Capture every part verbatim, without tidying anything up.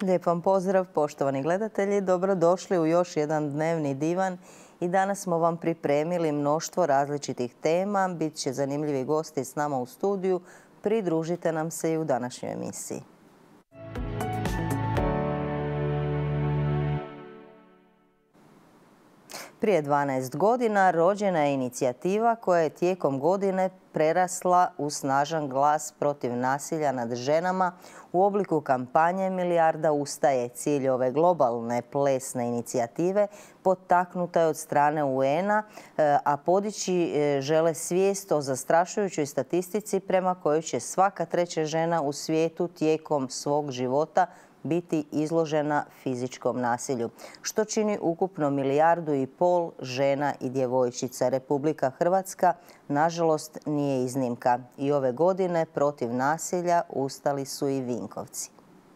Lijep vam pozdrav, poštovani gledatelji. Dobrodošli u još jedan dnevni divan. I danas smo vam pripremili mnoštvo različitih tema. Bit će zanimljivi gosti s nama u studiju. Pridružite nam se i u današnjoj emisiji. Prije dvanaest godina rođena je inicijativa koja je tijekom godine prerasla u snažan glas protiv nasilja nad ženama u obliku kampanje Milijarda ustaje. Cilj ove globalne plesne inicijative potaknuta je od strane U N-a, a podići žele svijest o zastrašujućoj statistici prema kojoj će svaka treća žena u svijetu tijekom svog života biti izložena fizičkom nasilju, što čini ukupno milijardu i pol žena i djevojčica. Republika Hrvatska, nažalost, nije iznimka. I ove godine protiv nasilja ustali su i Vinkovci.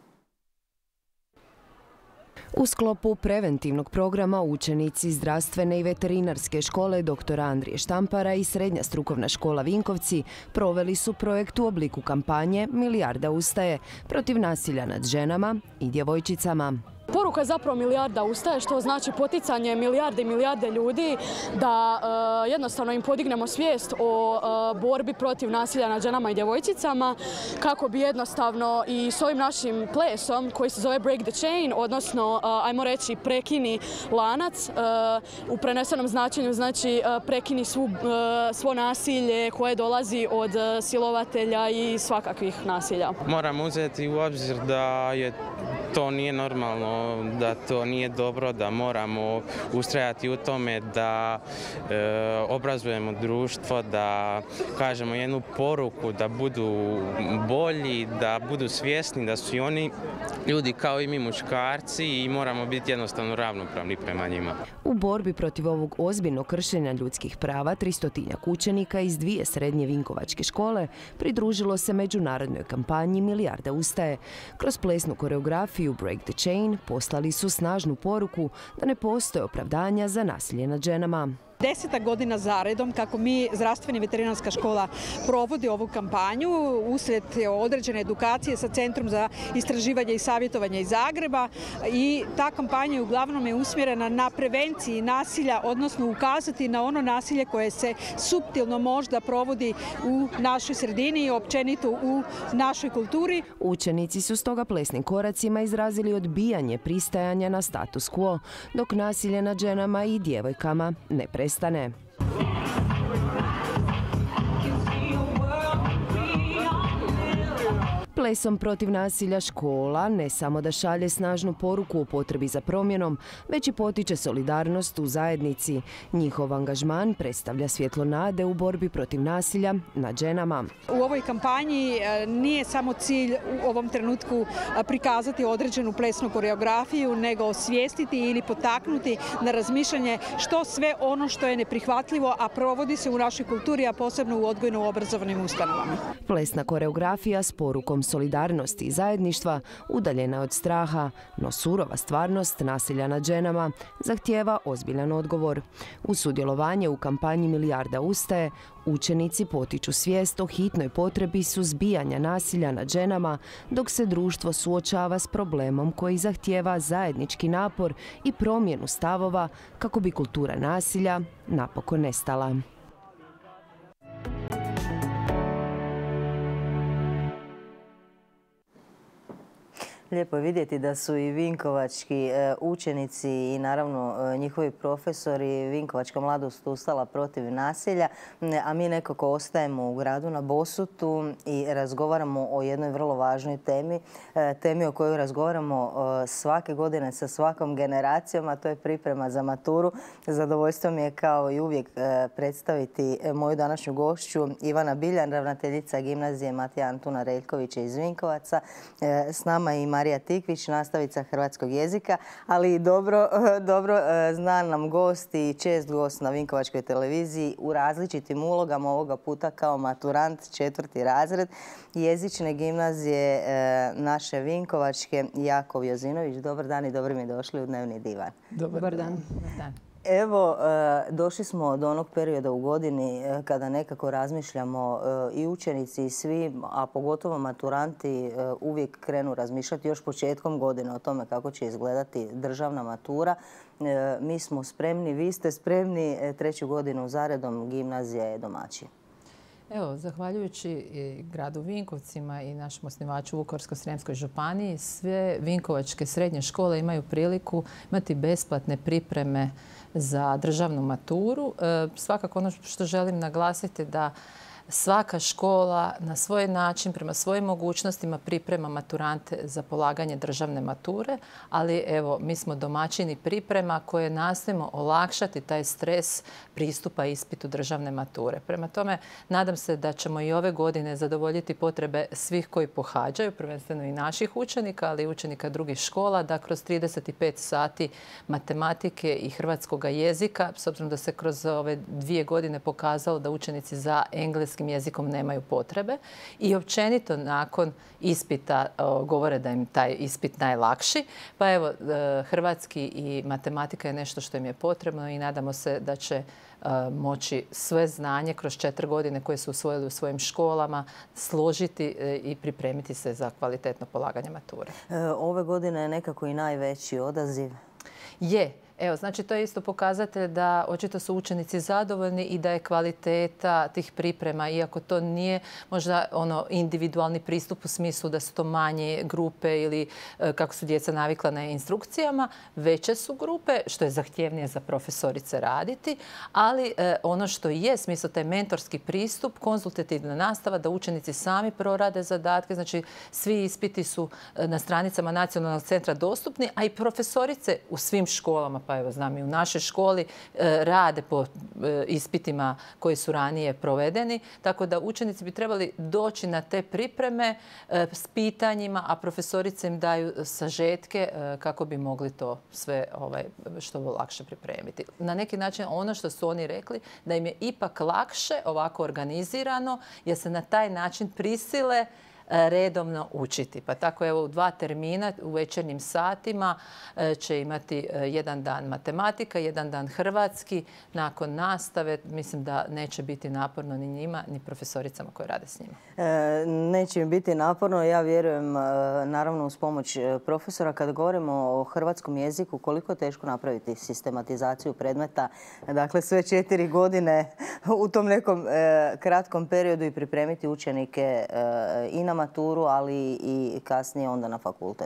U sklopu preventivnog programa učenici zdravstvene i veterinarske škole doktora Andrije Štampara i Srednja strukovna škola Vinkovci proveli su projekt u obliku kampanje Milijarda ustaje protiv nasilja nad ženama i djevojčicama. Poruka je zapravo milijarda ustaje, što znači poticanje milijarde i milijarde ljudi da e, jednostavno im podignemo svijest o e, borbi protiv nasilja nad ženama i djevojčicama, kako bi jednostavno i s ovim našim plesom koji se zove Break the Chain, odnosno e, ajmo reći prekini lanac, e, u prenesenom značenju znači e, prekini svu, e, svo nasilje koje dolazi od silovatelja i svakakvih nasilja. Moram uzeti u obzir da je to nije normalno, da to nije dobro, da moramo ustrajati u tome da e, obrazujemo društvo, da kažemo jednu poruku, da budu bolji, da budu svjesni da su i oni ljudi kao i mi muškarci i moramo biti jednostavno ravnopravni prema njima. U borbi protiv ovog ozbiljnog kršenja ljudskih prava tristotinjak učenika iz dvije srednje vinkovačke škole pridružilo se međunarodnoj kampanji Milijarda ustaje. Kroz plesnu koreografiju Break the Chain poslali su snažnu poruku da ne postoje opravdanja za nasilje nad ženama. Deseta godina zaredom kako mi, zdravstvena i veterinarska škola, provodi ovu kampanju usred određene edukacije sa Centrom za istraživanje i savjetovanje iz Zagreba, i ta kampanja uglavnom je usmjerena na prevenciji nasilja, odnosno ukazati na ono nasilje koje se suptilno možda provodi u našoj sredini i općenito u našoj kulturi. Učenici su stoga plesnim koracima izrazili odbijanje pristajanja na status quo, dok nasilje nad ženama i djevojkama ne prestane. Stane. Plesom protiv nasilja škola ne samo da šalje snažnu poruku o potrebi za promjenom, već i potiče solidarnost u zajednici. Njihov angažman predstavlja svjetlo nade u borbi protiv nasilja nad ženama. U ovoj kampanji nije samo cilj u ovom trenutku prikazati određenu plesnu koreografiju, nego osvijestiti ili potaknuti na razmišljanje što sve ono što je neprihvatljivo, a provodi se u našoj kulturi, a posebno u odgojno-obrazovnim ustanovama. Plesna koreografija s porukom solidarnosti i zajedništva udaljena od straha, no surova stvarnost nasilja nad ženama zahtijeva ozbiljan odgovor. U sudjelovanje u kampanji Milijarda ustaje učenici potiču svijest o hitnoj potrebi suzbijanja nasilja nad ženama, dok se društvo suočava s problemom koji zahtijeva zajednički napor i promjenu stavova kako bi kultura nasilja napokon nestala. Lijepo je vidjeti da su i vinkovački učenici i naravno njihovi profesori, vinkovačka mladost ustala protiv nasilja, a mi nekako ostajemo u gradu na Bosutu i razgovaramo o jednoj vrlo važnoj temi, temi o kojoj razgovaramo svake godine sa svakom generacijom, a to je priprema za maturu. Zadovoljstvo mi je kao i uvijek predstaviti moju današnju gošću Ivana Biljan, ravnateljica gimnazije Matija Antuna Reljkovića iz Vinkovaca. S nama je i Marija Tikvić, nastavica hrvatskog jezika, ali i dobro, dobro znan nam gost i čest gost na Vinkovačkoj televiziji u različitim ulogama, ovoga puta kao maturant četvrti razred jezične gimnazije naše Vinkovačke, Jakov Jozinović. Dobar dan i dobro mi došli u Dnevni divan. Dobar dan. Evo, došli smo do onog perioda u godini kada nekako razmišljamo i učenici i svi, a pogotovo maturanti uvijek krenu razmišljati još početkom godine o tome kako će izgledati državna matura. Mi smo spremni, vi ste spremni, treću godinu zaredom gimnazija je domaćin. Evo, zahvaljujući gradu Vinkovcima i našem osnivaču Vukovarsko-srijemskoj županiji, sve vinkovačke srednje škole imaju priliku imati besplatne pripreme za državnu maturu. Svakako ono što želim naglasiti da svaka škola na svoj način, prema svojim mogućnostima priprema maturante za polaganje državne mature, ali evo, mi smo domaćini priprema koje nastojimo olakšati taj stres pristupa ispitu državne mature. Prema tome, nadam se da ćemo i ove godine zadovoljiti potrebe svih koji pohađaju, prvenstveno i naših učenika, ali i učenika drugih škola, da kroz trideset pet sati matematike i hrvatskog jezika, s obzirom da se kroz ove dvije godine pokazalo da učenici za engleskim jezikom nemaju potrebe i općenito nakon ispita govore da im taj ispit najlakši. Pa evo, hrvatski i matematika je nešto što im je potrebno i nadamo se da će moći sve znanje kroz četiri godine koje su usvojili u svojim školama složiti i pripremiti se za kvalitetno polaganje mature. Ove godine je nekako i najveći odaziv. Je. Evo, znači to je isto pokazatelj da očito su učenici zadovoljni i da je kvaliteta tih priprema, iako to nije možda ono individualni pristup u smislu da su to manje grupe ili kako su djeca navikla na instrukcijama, veće su grupe, što je zahtjevnije za profesorice raditi, ali ono što je smisao taj mentorski pristup, konzultativna nastava, da učenici sami prorade zadatke, znači svi ispiti su na stranicama Nacionalnog centra dostupni, a i profesorice u svim školama, pa evo znam i u našoj školi, rade po ispitima koji su ranije provedeni. Tako da učenici bi trebali doći na te pripreme s pitanjima, a profesorice im daju sažetke kako bi mogli to sve što lakše pripremiti. Na neki način ono što su oni rekli da im je ipak lakše ovako organizirano jer se na taj način prisile redovno učiti. Pa tako evo u dva termina u večernjim satima će imati jedan dan matematika, jedan dan hrvatski. Nakon nastave mislim da neće biti naporno ni njima, ni profesoricama koje rade s njima. E, neće im biti naporno. Ja vjerujem naravno uz pomoć profesora. Kad govorimo o hrvatskom jeziku, koliko je teško napraviti sistematizaciju predmeta? Dakle, sve četiri godine u tom nekom e, kratkom periodu i pripremiti učenike e, i na maturu, ali i kasnije onda na fakultet.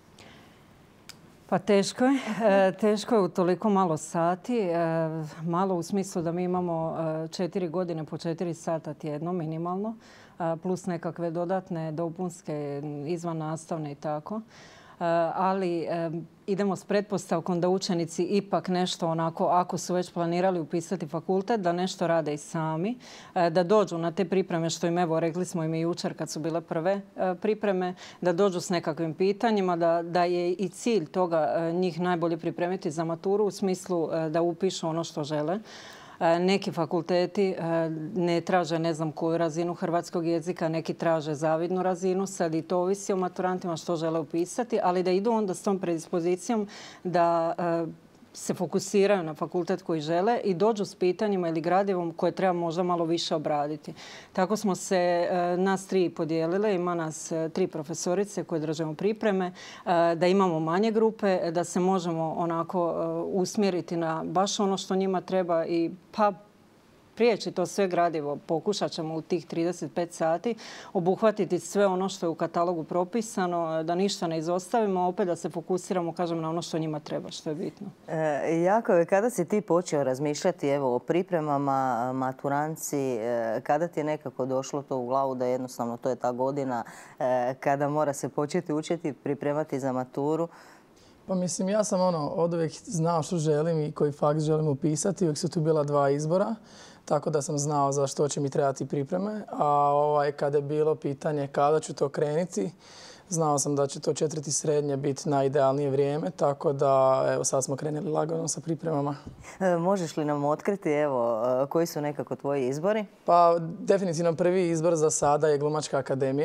Pa teško je. E, teško je u toliko malo sati. E, malo u smislu da mi imamo četiri godine po četiri sata tjedno minimalno, e, plus nekakve dodatne dopunske izvan nastavne i tako. Ali idemo s pretpostavkom da učenici ipak nešto onako, ako su već planirali upisati fakultet, da nešto rade i sami, da dođu na te pripreme što im, evo, rekli smo im i jučer kad su bile prve pripreme, da dođu s nekakvim pitanjima, da, da je i cilj toga njih najbolje pripremiti za maturu u smislu da upišu ono što žele. Neki fakulteti ne traže ne znam koju razinu hrvatskog jezika, neki traže zavidnu razinu, sad i to ovisi o maturantima što žele upisati, ali da idu onda s tom predispozicijom da se fokusiraju na fakultet koji žele i dođu s pitanjima ili gradivom koje treba možda malo više obraditi. Tako smo se nas tri podijelile, ima nas tri profesorice koje držimo pripreme, da imamo manje grupe, da se možemo onako usmjeriti na baš ono što njima treba i pa prijeći to sve gradivo. Pokušat ćemo u tih trideset pet sati obuhvatiti sve ono što je u katalogu propisano, da ništa ne izostavimo, opet da se fokusiramo, kažem, na ono što njima treba, što je bitno. E, Jakove, kada si ti počeo razmišljati evo, o pripremama, maturanci, e, kada ti je nekako došlo to u glavu da jednostavno to je ta godina e, kada mora se početi učiti, pripremati za maturu? Pa mislim, ja sam ono, od uvijek znao što želim i koji fakt želim upisati. Uvijek su tu bila dva izbora, tako da sam znao za što će mi trebati pripreme. A ovaj, kada je bilo pitanje kada ću to krenuti, znao sam da će to četvrti srednje biti najidealnije vrijeme, tako da evo, sad smo krenuli lagano sa pripremama. E, možeš li nam otkriti evo, koji su nekako tvoji izbori? Pa definitivno prvi izbor za sada je Glumačka akademija.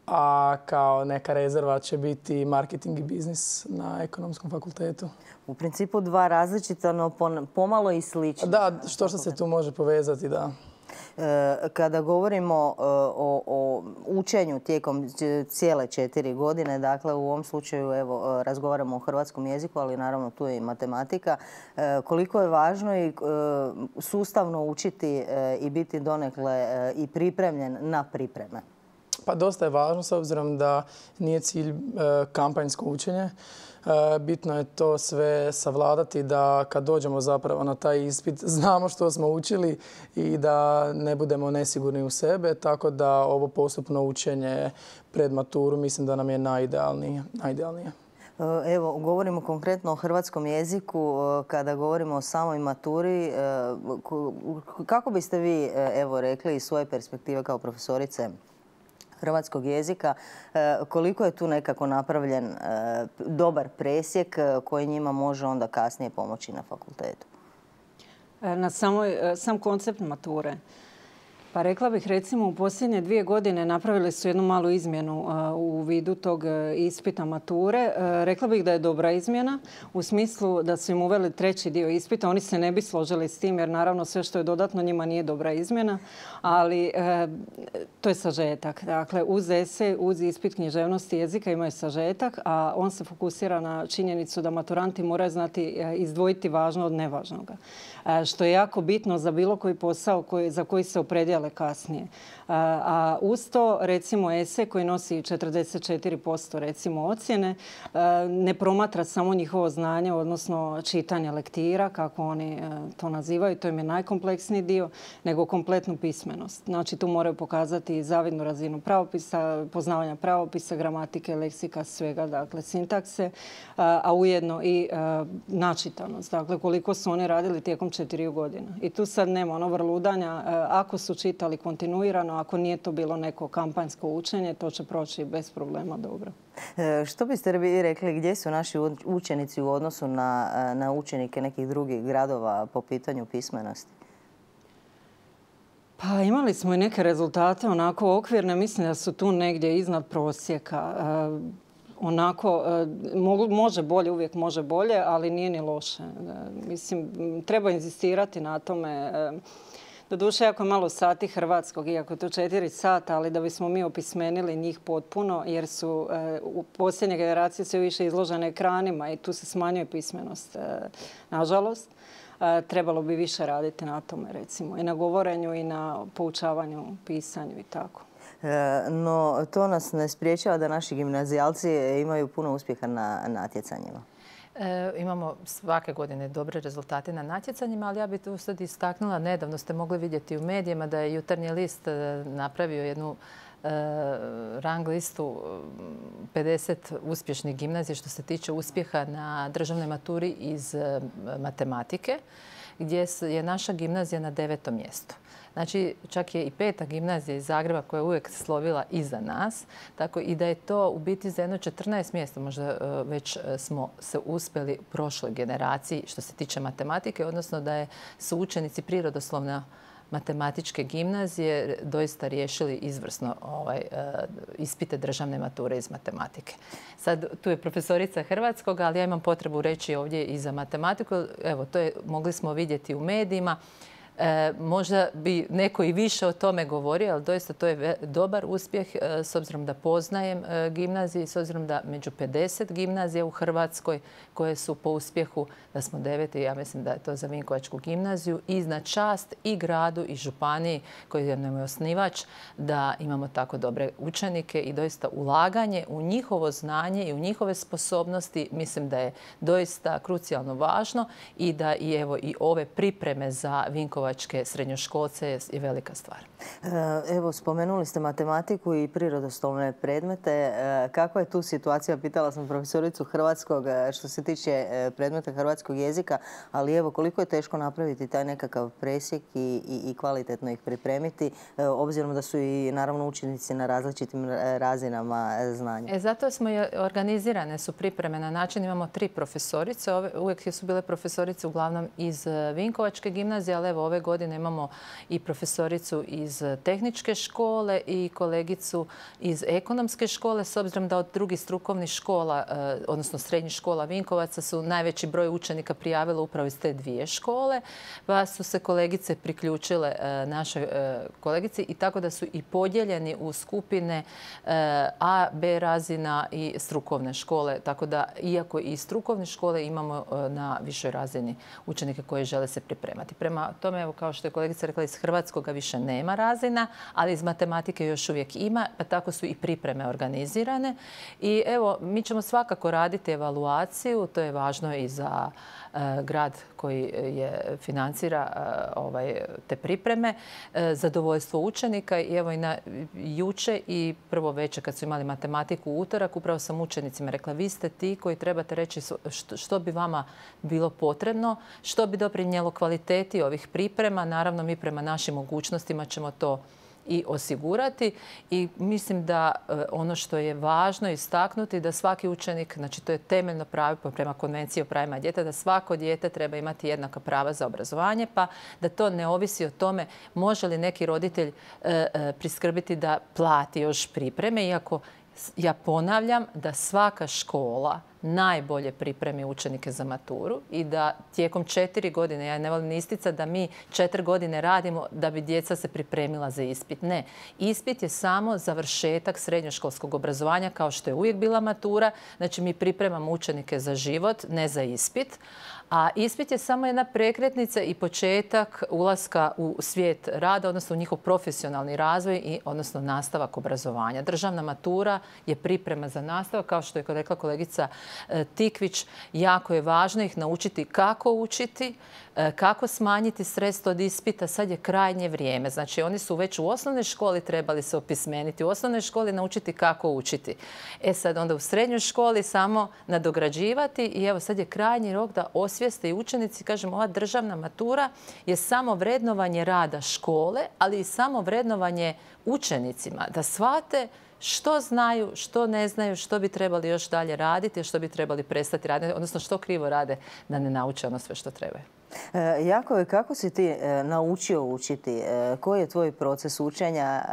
a kao neka rezerva će biti marketing i biznis na ekonomskom fakultetu. U principu dva različita, no pomalo i slična. Da, što što se tu može povezati, da. Kada govorimo o, o učenju tijekom cijele četiri godine, dakle u ovom slučaju evo, razgovaramo o hrvatskom jeziku, ali naravno tu je i matematika, koliko je važno i sustavno učiti i biti donekle i pripremljen na pripreme? Pa dosta je važno s obzirom da nije cilj kampanjsko učenje. Bitno je to sve savladati da kad dođemo zapravo na taj ispit znamo što smo učili i da ne budemo nesigurni u sebe. Tako da ovo postupno učenje pred maturu mislim da nam je najidealnije. Evo, govorimo konkretno o hrvatskom jeziku. Kada govorimo o samoj maturi, kako biste vi evo, rekli iz svoje perspektive kao profesorice hrvatskog jezika, koliko je tu nekako napravljen dobar presjek koji njima može onda kasnije pomoći na fakultetu? Na samoj, sam koncept mature. Pa rekla bih recimo u posljednje dvije godine napravili su jednu malu izmjenu u vidu tog ispita mature. Rekla bih da je dobra izmjena u smislu da su im uveli treći dio ispita. Oni se ne bi složili s tim jer naravno sve što je dodatno njima nije dobra izmjena, ali to je sažetak. Dakle, uz esej, uz ispit književnosti jezika imaju sažetak, a on se fokusira na činjenicu da maturanti moraju znati izdvojiti važno od nevažnoga. Što je jako bitno za bilo koji posao koji, za koji se opredijele kasnije. A uz to, recimo, esej koji nosi četrdeset četiri posto recimo ocjene, ne promatra samo njihovo znanje, odnosno čitanje lektira, kako oni to nazivaju, to im je najkompleksniji dio, nego kompletnu pismenost. Znači, tu moraju pokazati zavidnu razinu pravopisa, poznavanja pravopisa, gramatike, leksika, svega, dakle, sintakse, a ujedno i načitanost. Dakle, koliko su oni radili tijekom četiri godina. I tu sad nema ono vrludanja. Ako su čitali kontinuirano, ako nije to bilo neko kampanjsko učenje, to će proći bez problema dobro. Što biste vi rekli, gdje su naši učenici u odnosu na, na učenike nekih drugih gradova po pitanju pismenosti? Pa imali smo i neke rezultate onako okvirne. Mislim da su tu negdje iznad prosjeka. Onako, može bolje, uvijek može bolje, ali nije ni loše. Mislim, treba inzistirati na tome. Doduše, jako malo sati hrvatskog, iako je to četiri sata, ali da bismo mi opismenili njih potpuno, jer su u posljednje generacije sve više izložene ekranima i tu se smanjuje pismenost, nažalost. Trebalo bi više raditi na tome, recimo, i na govorenju i na poučavanju, pisanju i tako. No, to nas ne spriječava da naši gimnazijalci imaju puno uspjeha na natjecanjima. E, imamo svake godine dobre rezultate na natjecanjima, ali ja bih tu sad istaknula, nedavno ste mogli vidjeti u medijima da je Jutarnji list napravio jednu e, rang listu pedeset uspješnih gimnazija što se tiče uspjeha na državnoj maturi iz matematike, gdje je naša gimnazija na devetom mjestu. Znači, čak je i peta gimnazija iz Zagreba koja je uvijek slovila iza nas. Tako i da je to u biti za jedno četrnaest mjesta. Možda već smo se uspjeli u prošloj generaciji što se tiče matematike, odnosno da je, su učenici prirodoslovne matematičke gimnazije doista riješili izvrsno ovaj, ispite državne mature iz matematike. Sad, tu je profesorica hrvatskog, ali ja imam potrebu reći ovdje i za matematiku. Evo, to je, mogli smo vidjeti u medijima. E, možda bi neko i više o tome govorio, ali doista to je dobar uspjeh e, s obzirom da poznajem e, gimnazije, s obzirom da među pedeset gimnazija u Hrvatskoj koje su po uspjehu, da smo deveti, ja mislim da je to za Vinkovačku gimnaziju, i na čast i gradu i županiji koji je nam osnivač da imamo tako dobre učenike i doista ulaganje u njihovo znanje i u njihove sposobnosti mislim da je doista krucijalno važno i da i evo i ove pripreme za Vinkovačke srednjoškolce je velika stvar. Evo, spomenuli ste matematiku i prirodoslovne predmete. Kakva je tu situacija? Pitala sam profesoricu hrvatskog što se tiče predmeta hrvatskog jezika, ali evo koliko je teško napraviti taj nekakav presjek i, i, i kvalitetno ih pripremiti, obzirom da su i naravno učenici na različitim razinama znanja. E, zato smo i organizirane su pripreme na način, imamo tri profesorice, ove, uvijek su bile profesorice uglavnom iz Vinkovačke gimnazije, ali evo ove ove godine imamo i profesoricu iz tehničke škole i kolegicu iz ekonomske škole, s obzirom da od drugih strukovnih škola, odnosno srednjih škola Vinkovaca, su najveći broj učenika prijavilo upravo iz te dvije škole, pa su se kolegice priključile našoj kolegici i tako da su i podijeljeni u skupine A, B razina i strukovne škole. Tako da, iako i strukovne škole, imamo na višoj razini učenike koji žele se pripremati. Prema tome, evo, kao što je kolegica rekla, iz hrvatskoga više nema razina, ali iz matematike još uvijek ima, pa tako su i pripreme organizirane. I evo, mi ćemo svakako raditi evaluaciju, to je važno i za grad koji je financira ovaj, te pripreme, zadovoljstvo učenika. I evo i na juče i prvo večer kad su imali matematiku u utorak, upravo sam učenicima rekla, vi ste ti koji trebate reći što bi vama bilo potrebno, što bi doprinijelo kvaliteti ovih priprema. Naravno, mi prema našim mogućnostima ćemo to i osigurati. I mislim da ono što je važno istaknuti da svaki učenik, znači to je temeljno pravo prema Konvenciji o pravima djeteta, da svako dijete treba imati jednaka prava za obrazovanje, pa da to ne ovisi o tome može li neki roditelj priskrbiti da plati još pripreme, iako ja ponavljam da svaka škola najbolje pripremi učenike za maturu i da tijekom četiri godine, ja ne volim isticati da mi četiri godine radimo da bi djeca se pripremila za ispit. Ne. Ispit je samo završetak srednjoškolskog obrazovanja kao što je uvijek bila matura. Znači mi pripremamo učenike za život, ne za ispit. A ispit je samo jedna prekretnica i početak ulaska u svijet rada, odnosno u njihov profesionalni razvoj i odnosno nastavak obrazovanja. Državna matura je priprema za nastavak, kao što je rekla kolegica Tikvić, jako je važno ih naučiti kako učiti, kako smanjiti stres od ispita. Sad je krajnje vrijeme. Znači, oni su već u osnovnoj školi trebali se opismeniti, u osnovnoj školi naučiti kako učiti. E sad onda u srednjoj školi samo nadograđivati i evo sad je krajnji rok da osvijeste i učenici. Kažem, ova državna matura je samo vrednovanje rada škole, ali i samo vrednovanje učenicima. Da shvate što znaju, što ne znaju, što bi trebali još dalje raditi, što bi trebali prestati raditi, odnosno što krivo rade da ne nauče ono sve što trebaju. Jakove, kako si ti naučio učiti? Koji je tvoj proces učenja?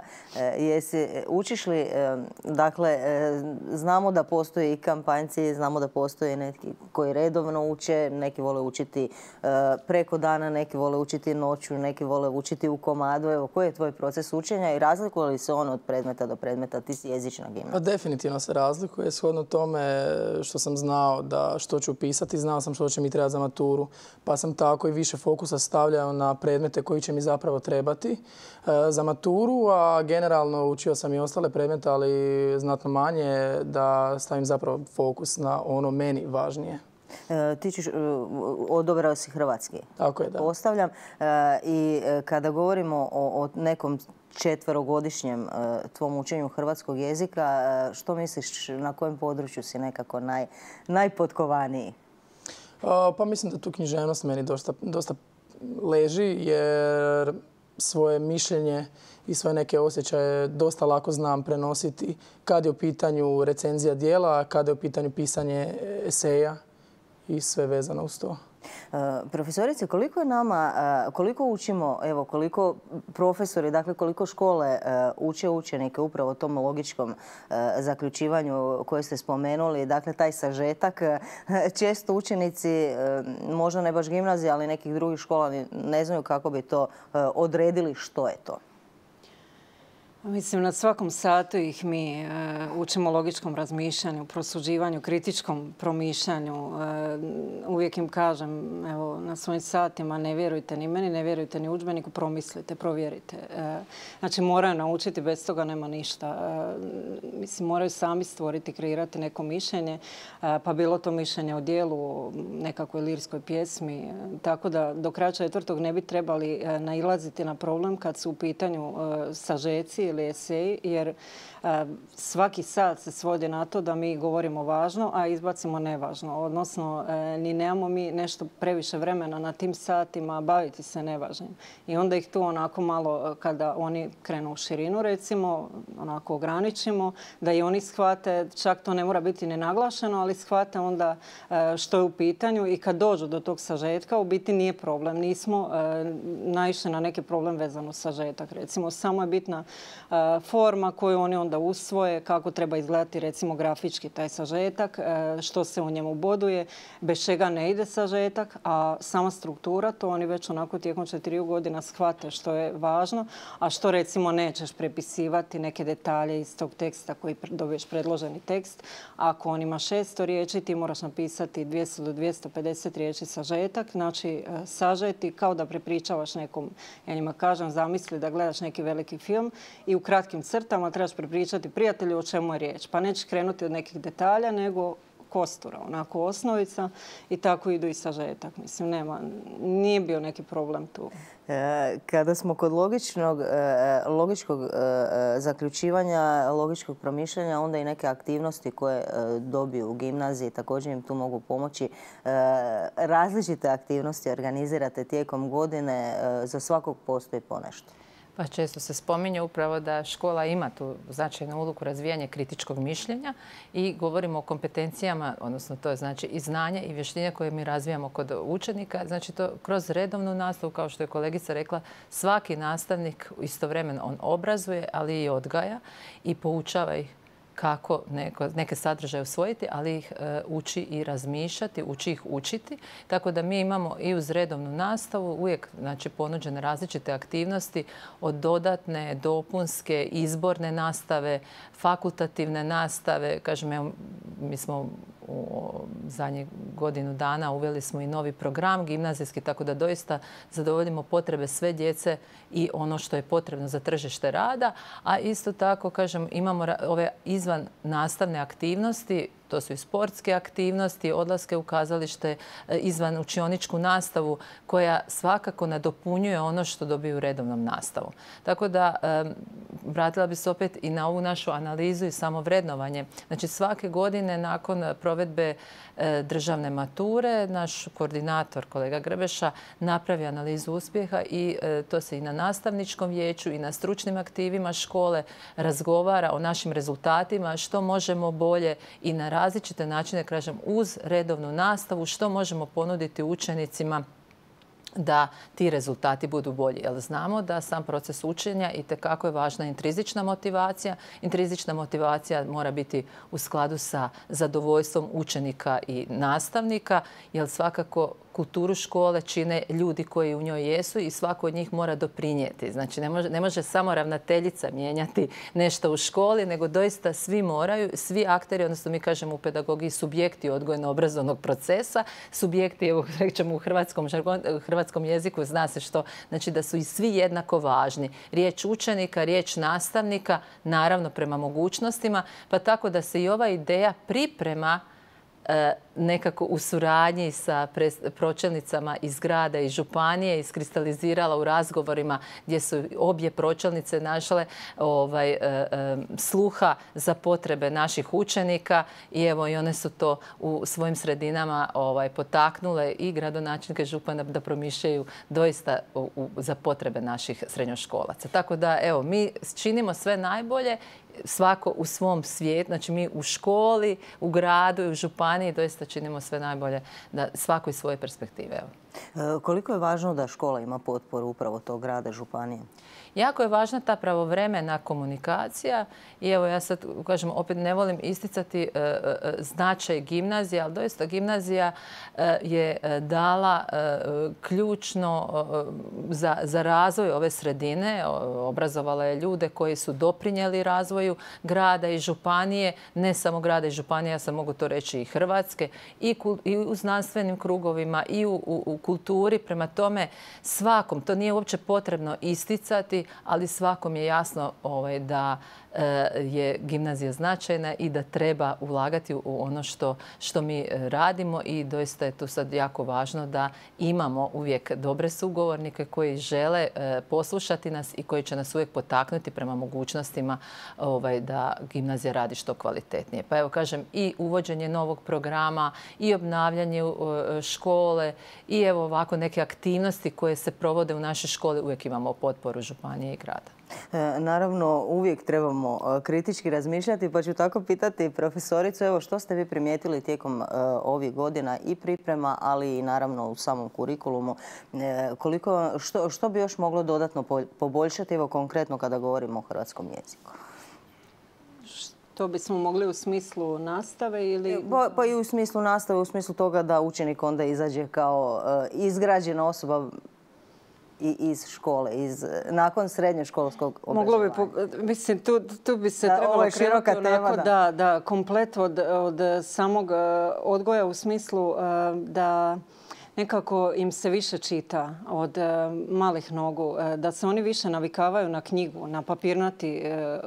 Jesi, učiš li, dakle, znamo da postoje i kampanjci, znamo da postoje neki koji redovno uče, neki vole učiti preko dana, neki vole učiti noću, neki vole učiti u komadu. Evo, koji je tvoj proces učenja i razlikuje li se on od predmeta do predmeta? Ti si jezična gimnazija. Pa definitivno se razlikuje. Shodno tome što sam znao da što ću pisati, znao sam što će mi trebati za maturu. Pa sam tako i više fokusa stavljao na predmete koji će mi zapravo trebati za maturu, a generalno učio sam i ostale predmete, ali znatno manje, da stavim zapravo fokus na ono meni važnije. Ti ćeš, odabrao si hrvatski. Tako je, da. Postavljam. I kada govorimo o nekom četverogodišnjem tvom učenju hrvatskog jezika, što misliš na kojem području si nekako naj, najpotkovaniji? Pa mislim da tu književnost meni dosta, dosta leži, jer svoje mišljenje i svoje neke osjećaje dosta lako znam prenositi kad je u pitanju recenzija djela, kad je u pitanju pisanje eseja i sve vezano uz to. Profesorice, koliko je nama, koliko učimo, evo, koliko profesori, dakle koliko škole uče učenike upravo tom logičkom zaključivanju koje ste spomenuli, dakle taj sažetak. Često učenici, možda ne baš gimnazije, ali nekih drugih škola ne znaju kako bi to odredili što je to. Mislim, na svakom satu ih mi učimo logičkom razmišljanju, prosuđivanju, kritičkom promišljanju. Uvijek im kažem, evo, na svojim satima ne vjerujte ni meni, ne vjerujte ni udžbeniku, promislite, provjerite. Znači, moraju naučiti, bez toga nema ništa. Mislim, moraju sami stvoriti, kreirati neko mišljenje, pa bilo to mišljenje o dijelu, nekakvoj lirskoj pjesmi. Tako da do kraja četvrtog ne bi trebali nailaziti na problem kad su u pitanju sažeci ili eseji, jer svaki sat se svodi na to da mi govorimo važno, a izbacimo nevažno. Odnosno, ni nemamo mi nešto previše vremena na tim satima baviti se nevažnim. I onda ih tu onako malo, kada oni krenu u širinu, recimo, onako ograničimo, da i oni shvate, čak to ne mora biti ni naglašeno, ali shvate onda što je u pitanju i kad dođu do tog sažetka, u biti nije problem. Nismo naišli na neki problem vezan uz sažetak. Recimo, samo je bitna forma koju oni onda usvoje, kako treba izgledati recimo grafički taj sažetak, što se u njemu boduje, bez čega ne ide sažetak, a sama struktura, to oni već onako tijekom četiri godina shvate što je važno, a što recimo nećeš prepisivati neke detalje iz tog teksta koji dobiješ predloženi tekst. Ako on ima šesto riječi, ti moraš napisati dvjesto do dvjesto pedeset riječi sažetak, znači sažeti kao da prepričavaš nekom, ja njima kažem, zamisli da gledaš neki veliki film i u kratkim crtama trebaš prepričati prijatelju o čemu je riječ. Pa nećeš krenuti od nekih detalja, nego kostura, onako osnovica i tako idu i sažetak. Mislim, nema, nije bio neki problem tu. Kada smo kod logičnog, logičkog zaključivanja, logičkog promišljanja, onda i neke aktivnosti koje dobiju u gimnaziji također im tu mogu pomoći. Različite aktivnosti organizirate tijekom godine, za svakog postoji ponešto. Pa često se spominje upravo da škola ima tu značajnu ulogu razvijanja kritičkog mišljenja i govorimo o kompetencijama, odnosno to je znači i znanje i vještine koje mi razvijamo kod učenika. Znači to kroz redovnu nastavu, kao što je kolegica rekla, svaki nastavnik istovremeno on obrazuje, ali i odgaja i poučava ih kako neko, neke sadržaje usvojiti, ali ih e, uči i razmišljati, uči ih učiti. Tako da mi imamo i uz redovnu nastavu uvijek znači, ponuđene različite aktivnosti od dodatne, dopunske, izborne nastave, fakultativne nastave. Kažem, evo, mi smo u zadnjih godinu dana uveli smo i novi program gimnazijski, tako da doista zadovoljimo potrebe sve djece i ono što je potrebno za tržište rada. A isto tako, kažem, imamo ove izvan nastavne aktivnosti, to su i sportske aktivnosti, odlaske u kazalište, izvan učioničku nastavu koja svakako nadopunjuje ono što dobiju u redovnom nastavu. Tako da vratila bi se opet i na ovu našu analizu i samovrednovanje. Znači svake godine nakon provedbe državne mature naš koordinator kolega Grbeša napravi analizu uspjeha i to se i na nastavničkom vijeću i na stručnim aktivima škole razgovara o našim rezultatima, što možemo bolje i na različite načine, kažem, uz redovnu nastavu, što možemo ponuditi učenicima da ti rezultati budu bolji. Jer znamo da sam proces učenja itekako je važna intrinzična motivacija. Intrinzična motivacija mora biti u skladu sa zadovoljstvom učenika i nastavnika, jer svakako kulturu škole čine ljudi koji u njoj jesu i svako od njih mora doprinijeti. Znači ne može, ne može samo ravnateljica mijenjati nešto u školi, nego doista svi moraju, svi akteri, odnosno mi kažemo u pedagogiji subjekti odgojno-obrazovnog procesa, subjekti, evo rećemo u hrvatskom, hrvatskom jeziku zna se što, znači da su i svi jednako važni. Riječ učenika, riječ nastavnika, naravno prema mogućnostima, pa tako da se i ova ideja priprema nekako u suradnji sa pročelnicama iz grada i županije iskristalizirala u razgovorima gdje su obje pročelnice našle ovaj, sluha za potrebe naših učenika i evo i one su to u svojim sredinama ovaj, potaknule i gradonačelnike župana da promišljaju doista u, u, za potrebe naših srednjoškolaca. Tako da evo mi činimo sve najbolje, svako u svom svijetu, znači mi u školi, u gradu i u županiji doista činimo sve najbolje da svako iz svoje perspektive. Evo. Koliko je važno da škola ima potporu upravo tog grada, županije? Jako je važna ta pravovremena komunikacija i evo ja sad kažem, opet ne volim isticati e, e, značaj gimnazije, ali doista gimnazija e, je dala e, ključno e, za, za razvoj ove sredine, obrazovala je ljude koji su doprinijeli razvoju grada i županije, ne samo grada i županije, ja sam mogu to reći i Hrvatske, i, kul, i u znanstvenim krugovima i u, u, u kulturi. Prema tome svakom, to nije uopće potrebno isticati, ali svakom je jasno ovaj, da je gimnazija značajna i da treba ulagati u ono što, što mi radimo i doista je tu sad jako važno da imamo uvijek dobre sugovornike koji žele poslušati nas i koji će nas uvijek potaknuti prema mogućnostima ovaj, da gimnazija radi što kvalitetnije. Pa evo kažem i uvođenje novog programa i obnavljanje škole i evo ovako neke aktivnosti koje se provode u našoj školi uvijek imamo potporu županije i grada. Naravno, uvijek trebamo kritički razmišljati, pa ću tako pitati profesoricu, evo što ste vi primijetili tijekom ovih godina i priprema, ali i naravno u samom kurikulumu. Koliko, što, što bi još moglo dodatno poboljšati, evo konkretno kada govorimo o hrvatskom jeziku? To bismo mogli u smislu nastave ili... Pa, pa i u smislu nastave, u smislu toga da učenik onda izađe kao izgrađena osoba i iz škole, iz, nakon srednjoškolskog obrazovanja. Moglo bi, mislim, tu, tu bi se trebalo krenuti onako da, da, da komplet od, od samog odgoja u smislu da nekako im se više čita od malih nogu, da se oni više navikavaju na knjigu, na papirnati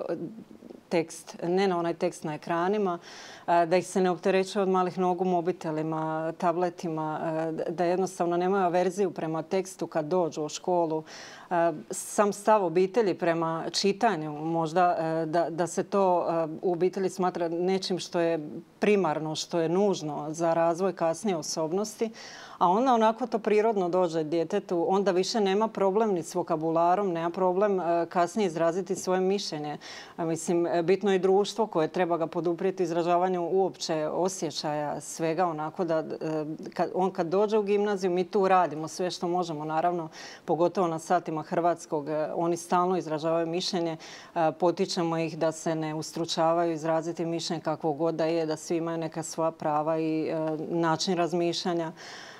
tekst, ne na onaj tekst na ekranima, da ih se ne opterećuje od malih nogu mobitelima, tabletima, da jednostavno nemaju averziju prema tekstu kad dođu u školu. Sam stav obitelji prema čitanju, možda da, da se to u obitelji smatra nečim što je primarno, što je nužno za razvoj kasnije osobnosti, a onda onako to prirodno dođe djetetu, onda više nema problem ni s vokabularom, nema problem kasnije izraziti svoje mišljenje. Mislim, bitno je društvo koje treba ga poduprijeti izražavanju uopće osjećaja svega, onako da kad, on kad dođe u gimnaziju, mi tu radimo sve što možemo, naravno, pogotovo na satima hrvatskog, oni stalno izražavaju mišljenje, potičemo ih da se ne ustručavaju izraziti mišljenje kakvo god da je, da svi imaju neka svoja prava i način razmišljanja.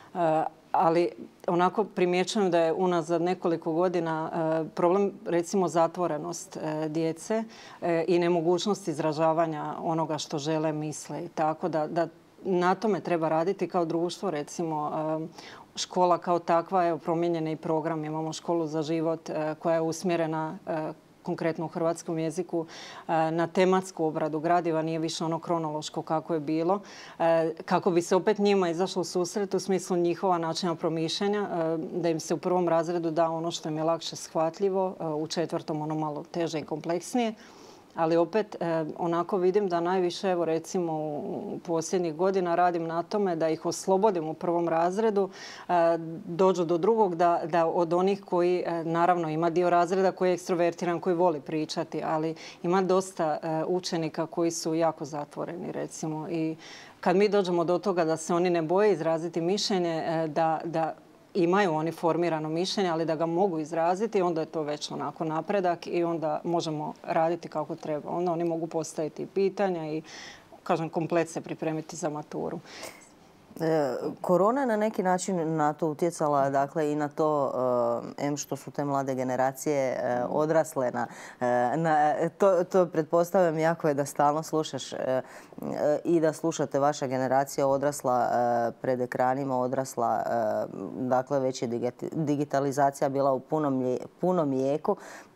Ali onako primjećujem da je unazad nekoliko godina problem recimo zatvorenost djece i nemogućnost izražavanja onoga što žele, misle. Tako da, da na tome treba raditi kao društvo. Recimo škola kao takva je promijenjen i program. Imamo školu za život koja je usmjerena konkretno u hrvatskom jeziku, na tematsku obradu gradiva, nije više ono kronološko kako je bilo, kako bi se opet njima izašlo u susret u smislu njihova načina promišljanja, da im se u prvom razredu da ono što im je lakše shvatljivo, u četvrtom ono malo teže i kompleksnije. Ali opet onako vidim da najviše, evo recimo u posljednjih godina radim na tome da ih oslobodim u prvom razredu, dođu do drugog, da, da od onih koji, naravno ima dio razreda koji je ekstrovertiran, koji voli pričati, ali ima dosta učenika koji su jako zatvoreni recimo. I kad mi dođemo do toga da se oni ne boje izraziti mišljenje, da, da imaju oni formirano mišljenje, ali da ga mogu izraziti, onda je to već onako napredak i onda možemo raditi kako treba. Onda oni mogu postaviti pitanja i, kažem, komplet se pripremiti za maturu. Korona je na neki način na to utjecala, dakle i na to em što su te mlade generacije odrasle na, na to, to pretpostavljam jako je da stalno slušaš i da slušate vaša generacija odrasla pred ekranima, odrasla, dakle već je digitalizacija bila u punom, punom jeku.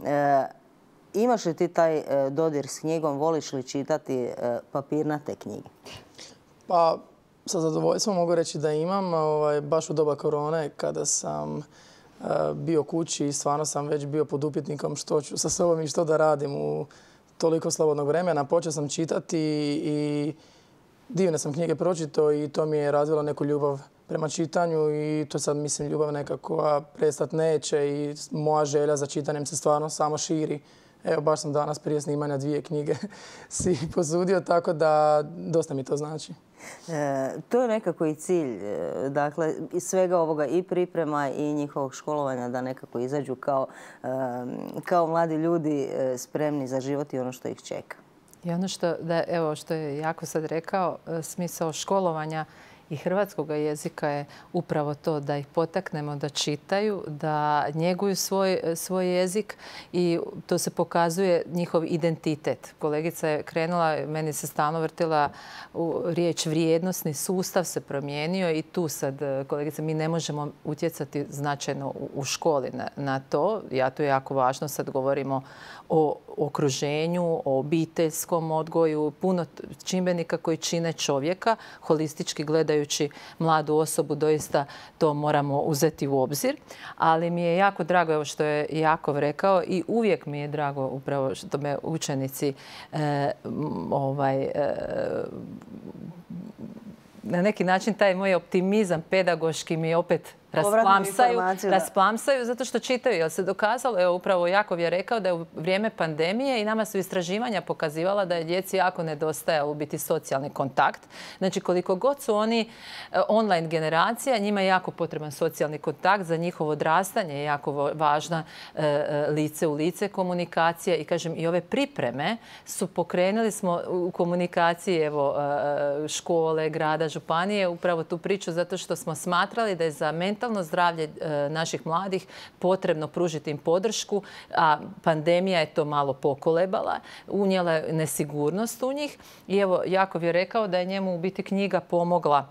Imaš li ti taj dodir s knjigom, voliš li čitati papirnate knjige? Pa, sa zadovoljstvom mogu reći da imam. Ovaj, baš u doba korone kada sam uh, bio kući i stvarno sam već bio pod upitnikom što ću sa sobom i što da radim u toliko slobodnog vremena. Počeo sam čitati i divne sam knjige pročitao i to mi je razvilo neku ljubav prema čitanju i to sad mislim ljubav neka koja prestat neće i moja želja za čitanjem se stvarno samo širi. Evo, baš sam danas prije snimanja dvije knjige si posudio, tako da dosta mi to znači. E, to je nekako i cilj, dakle, iz svega ovoga i priprema i njihovog školovanja da nekako izađu kao, e, kao mladi ljudi spremni za život i ono što ih čeka. I ono što, da, evo, što je jako sad rekao, smisao školovanja i hrvatskog jezika je upravo to da ih potaknemo da čitaju, da njeguju svoj, svoj jezik i to se pokazuje njihov identitet. Kolegica je krenula, meni se stalno vrtila u riječ vrijednosni sustav se promijenio i tu sad, kolegica, mi ne možemo utjecati značajno u, u školi na, na to. Ja to je jako važno, sad govorimo o okruženju, o obiteljskom odgoju, puno čimbenika koji čine čovjeka. Holistički gledajući mladu osobu doista to moramo uzeti u obzir. Ali mi je jako drago, evo što je Jakov rekao, i uvijek mi je drago upravo što me učenici e, ovaj, e, na neki način taj moj optimizam pedagoški mi opet rasplamsaju, rasplamsaju zato što čitaju. Jer se dokazalo, evo upravo Jakov je rekao da je u vrijeme pandemije i nama su istraživanja pokazivala da je djeci jako nedostajao u biti socijalni kontakt. Znači koliko god su oni online generacija, njima je jako potreban socijalni kontakt, za njihovo odrastanje je jako važna e, lice u lice komunikacija i kažem i ove pripreme su pokrenuli smo u komunikaciji evo škole, grada, županije upravo tu priču zato što smo smatrali da je za mentalno zdravlje naših mladih potrebno pružiti im podršku, a pandemija je to malo pokolebala, unijela je nesigurnost u njih i evo Jakov je rekao da je njemu u biti knjiga pomogla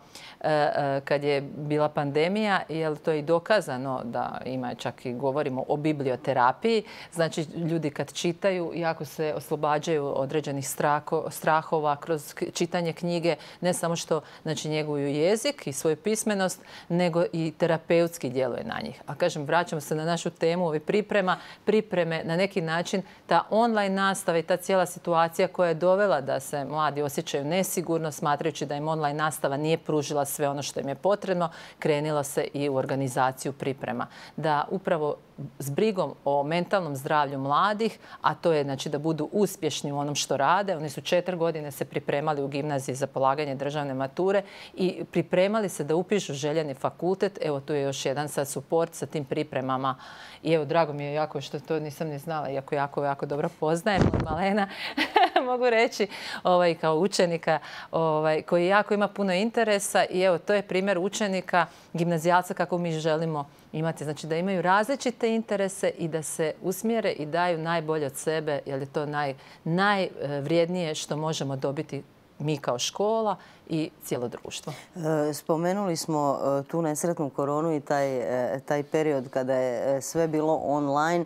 kad je bila pandemija, jer to je i dokazano da ima, čak i govorimo o biblioterapiji. Znači, ljudi kad čitaju, jako se oslobađaju određenih strahova kroz čitanje knjige, ne samo što znači, njeguju jezik i svoju pismenost, nego i terapeutski djeluje na njih. A kažem, vraćamo se na našu temu ove priprema. Pripreme na neki način, ta online nastava i ta cijela situacija koja je dovela da se mladi osjećaju nesigurno, smatrajući da im online nastava nije pružila sve ono što im je potrebno, krenilo se i u organizaciju priprema. Da upravo s brigom o mentalnom zdravlju mladih, a to je znači, da budu uspješni u onom što rade. Oni su četiri godine se pripremali u gimnaziji za polaganje državne mature i pripremali se da upišu željeni fakultet. Evo tu je još jedan sad suport sa tim pripremama. I evo, drago mi je jako što to nisam ni znala, iako jako, jako dobro poznajem od malena. Mogu reći ovaj, kao učenika ovaj, koji jako ima puno interesa i evo to je primjer učenika, gimnazijalca kako mi želimo imati. Znači da imaju različite interese i da se usmjere i daju najbolje od sebe jer je to naj, najvrijednije što možemo dobiti mi kao škola i cijelo društvo. Spomenuli smo tu nesretnu koronu i taj, taj period kada je sve bilo online.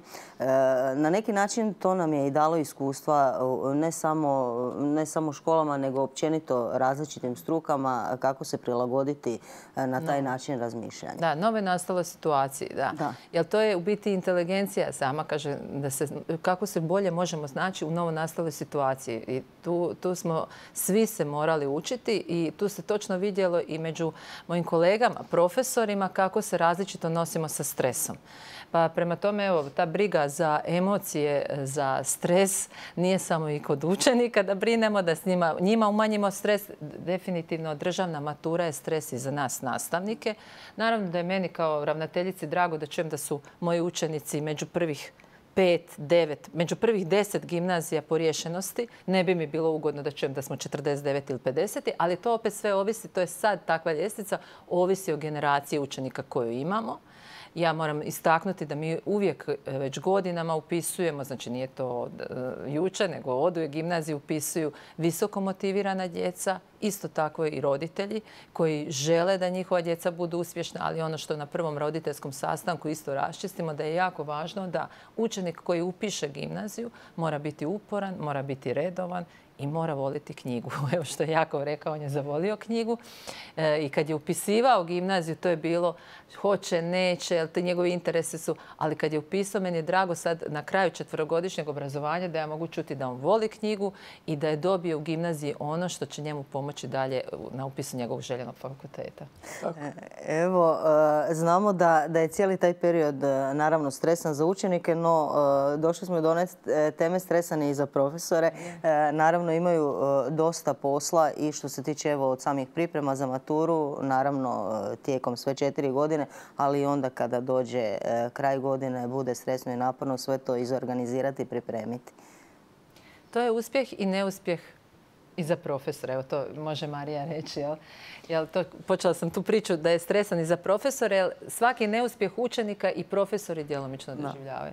Na neki način to nam je i dalo iskustva ne samo, ne samo školama, nego općenito različitim strukama kako se prilagoditi na taj no. način razmišljanja. Da, nove nastale situacije. Da. Da. Jer to je u biti inteligencija sama, kaže, da se, kako se bolje možemo snaći u novo nastaloj situaciji. I tu, tu smo svi se morali učiti i tu se točno vidjelo i među mojim kolegama, profesorima, kako se različito nosimo sa stresom. Pa prema tome, evo, ta briga za emocije, za stres nije samo i kod učenika da brinemo, da s njima, njima umanjimo stres. Definitivno državna matura je stres i za nas nastavnike. Naravno da je meni kao ravnateljici drago da čujem da su moji učenici među prvih pet, devet, među prvih deset gimnazija po riješenosti. Ne bi mi bilo ugodno da čujem da smo četrdeset devet ili pedeset, ali to opet sve ovisi, to je sad takva ljestvica, ovisi o generaciji učenika koju imamo. Ja moram istaknuti da mi uvijek već godinama upisujemo, znači nije to od jučer, nego od u gimnaziju upisuju visoko motivirana djeca, isto tako i roditelji koji žele da njihova djeca budu uspješna, ali ono što na prvom roditeljskom sastanku isto raščistimo da je jako važno da učenik koji upiše gimnaziju mora biti uporan, mora biti redovan i mora voliti knjigu. Evo što je Jakov rekao, on je zavolio knjigu. E, I kad je upisivao gimnaziju, to je bilo hoće, neće, jer te njegovi interesi su... Ali kad je upisao, meni je drago sad na kraju četverogodišnjeg obrazovanja da ja mogu čuti da on voli knjigu i da je dobio u gimnaziji ono što će njemu pomoći dalje na upisu njegovog željenog fakulteta. Evo, znamo da, da je cijeli taj period naravno stresan za učenike, no došli smo do one teme stresane i za profesore. Naravno, imaju dosta posla i što se tiče evo, od samih priprema za maturu, naravno tijekom sve četiri godine, ali i onda kada dođe kraj godine, bude stresno i naporno sve to izorganizirati i pripremiti. To je uspjeh i neuspjeh I za profesore, evo to može Marija reći. Jel? Jel to, počela sam tu priču da je stresan i za profesore, jer svaki neuspjeh učenika i profesori djelomično doživljavaju.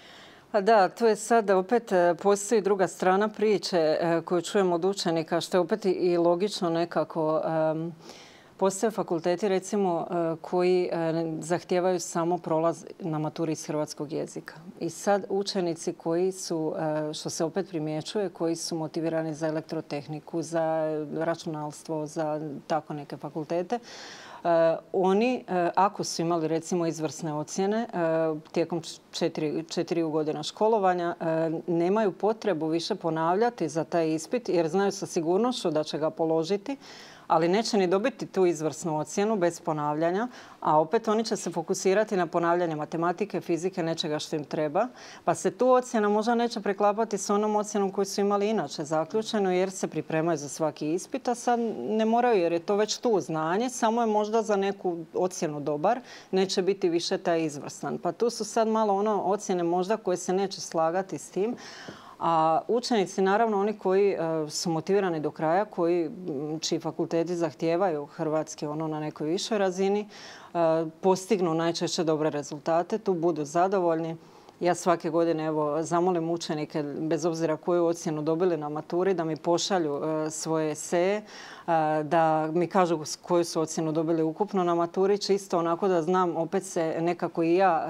A da, to je sad opet postoji druga strana priče koju čujemo od učenika, što je opet i logično nekako. Postoje fakulteti, recimo, koji zahtijevaju samo prolaz na maturi iz hrvatskog jezika. I sad učenici koji su, što se opet primjećuje, koji su motivirani za elektrotehniku, za računalstvo, za tako neke fakultete, oni, ako su imali recimo izvrsne ocjene tijekom četiri, četiri godina školovanja, nemaju potrebu više ponavljati za taj ispit jer znaju sa sigurnošću da će ga položiti, ali neće ni dobiti tu izvrsnu ocjenu bez ponavljanja, a opet oni će se fokusirati na ponavljanje matematike, fizike, nečega što im treba, pa se tu ocjena možda neće preklapati s onom ocjenom koju su imali inače zaključeno jer se pripremaju za svaki ispit, a sad ne moraju jer je to već tu znanje, samo je možda za neku ocjenu dobar, neće biti više taj izvrstan. Pa tu su sad malo ono ocjene možda koje se neće slagati s tim. A učenici, naravno, oni koji su motivirani do kraja, koji, čiji fakulteti zahtijevaju hrvatski ono na nekoj višoj razini, postignu najčešće dobre rezultate, tu budu zadovoljni. Ja svake godine evo, zamolim učenike, bez obzira koju ocjenu dobili na maturi, da mi pošalju svoje eseje, da mi kažu koju su ocjenu dobili ukupno na maturi, čisto onako da znam opet se nekako i ja